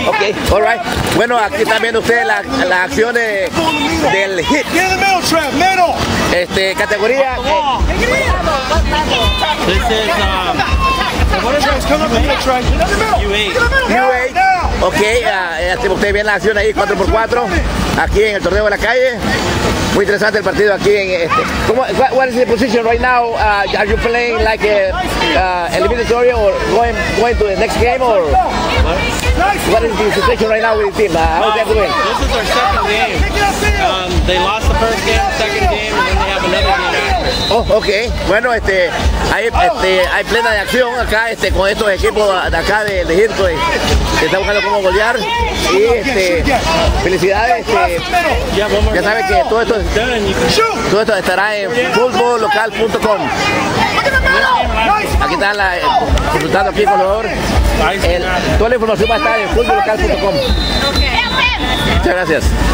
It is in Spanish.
Ok, all right. Bueno, aquí están viendo ustedes las acciones del hit. Categoría. This is U8. Ok, ustedes ven la acción ahí 4x4 aquí en el torneo de la calle. Muy interesante el partido aquí en what is the position right now? Are you playing like a eliminatory or going to the next game, or what is the situation right now with the team? How's that going? This is our second game. They lost the first game, second game, and then they have another game after. Oh, ok. Bueno, hay plena de acción acá con estos equipos de acá de Hirto que están buscando cómo golear. Y felicidades. Ya saben que todo esto estará en fútbollocal.com. Aquí están disfrutando aquí con los toda la información va a estar en fútbollocal.com. Muchas gracias.